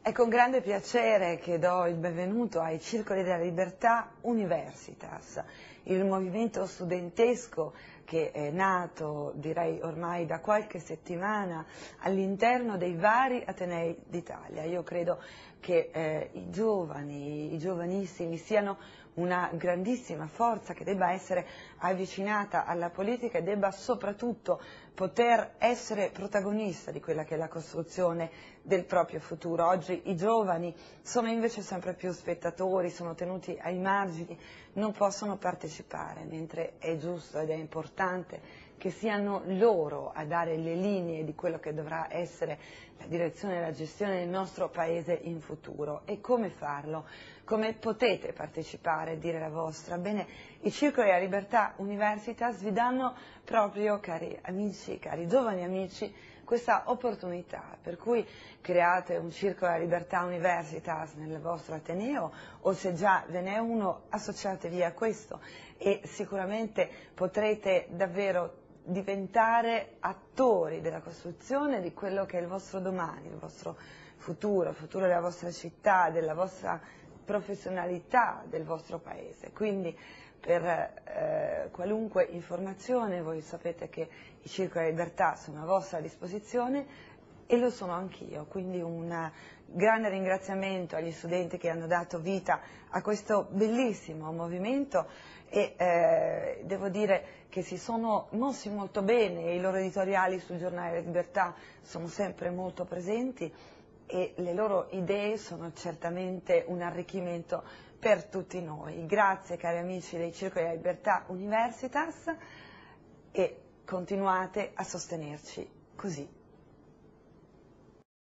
È con grande piacere che do il benvenuto ai Circoli della Libertà Universitas, il movimento studentesco che è nato, direi ormai da qualche settimana, all'interno dei vari Atenei d'Italia. Io credo che i giovani, i giovanissimi siano una grandissima forza che debba essere avvicinata alla politica e debba soprattutto poter essere protagonista di quella che è la costruzione del proprio futuro. Oggi i giovani sono invece sempre più spettatori, sono tenuti ai margini, non possono partecipare, mentre è giusto ed è importante che siano loro a dare le linee di quello che dovrà essere la direzione e la gestione del nostro Paese in futuro. E come farlo? Come potete partecipare e dire la vostra? Bene, i Circoli della Libertà Universitas vi danno proprio, cari amici, cari giovani amici, questa opportunità, per cui create un Circolo della Libertà Universitas nel vostro Ateneo, o se già ve n'è uno, associatevi a questo e sicuramente potrete davvero diventare attori della costruzione di quello che è il vostro domani, il vostro futuro, il futuro della vostra città, della vostra professionalità, del vostro paese. Quindi per qualunque informazione voi sapete che i Circoli della Libertà sono a vostra disposizione e lo sono anch'io, quindi un grande ringraziamento agli studenti che hanno dato vita a questo bellissimo movimento e devo dire che si sono mossi molto bene, i loro editoriali sul Giornale della Libertà sono sempre molto presenti e le loro idee sono certamente un arricchimento per tutti noi. Grazie cari amici dei Circoli della Libertà Universitas e continuate a sostenerci così.